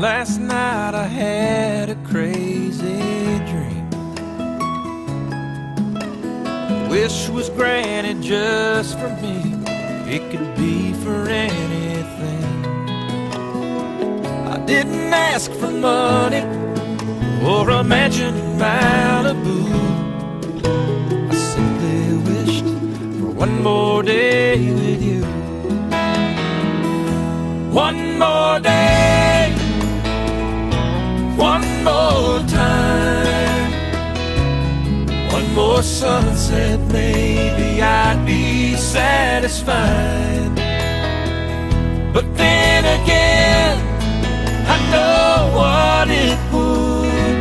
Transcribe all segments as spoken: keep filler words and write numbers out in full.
Last night I had a crazy dream. Wish was granted just for me. It could be for anything. I didn't ask for money or a mansion in Malibu. I simply wished for one more day with you. One more day, one more time, one more sunset, maybe I'd be satisfied. But then again, I know what it would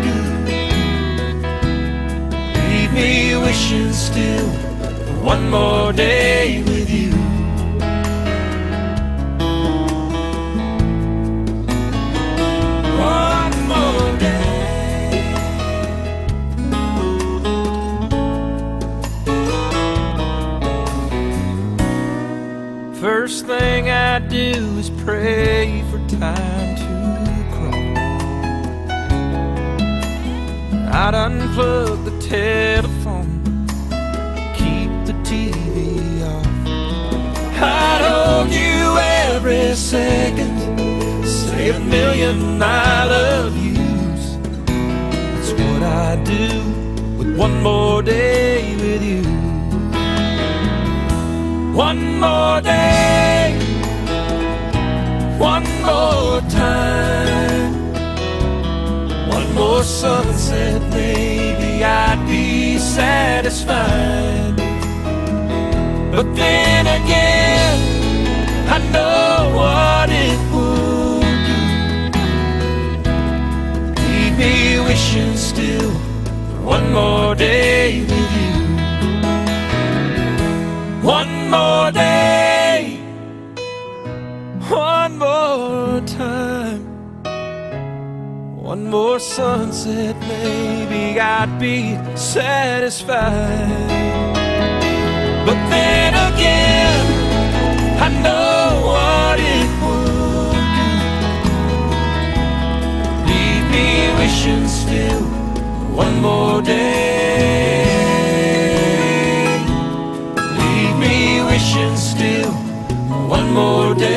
do. Leave me wishing still for one more day with you. First thing I do is pray for time to crawl. I'd unplug the telephone, keep the T V off. I'd hold you every second, say a million I love yous. That's what I'd do with one more day with you. One more day, one more time, one more sunset, maybe I'd be satisfied. But then again, I know what it would do. Leave me wishing still for one more day with you. One more day, one more time, one more sunset, maybe I'd be satisfied. But then again, I know what it would do. Leave me wishing still for one more day. Wishing still one more day.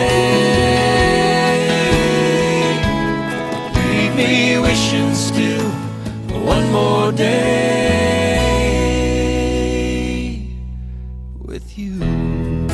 Leave me wishing still one more day with you.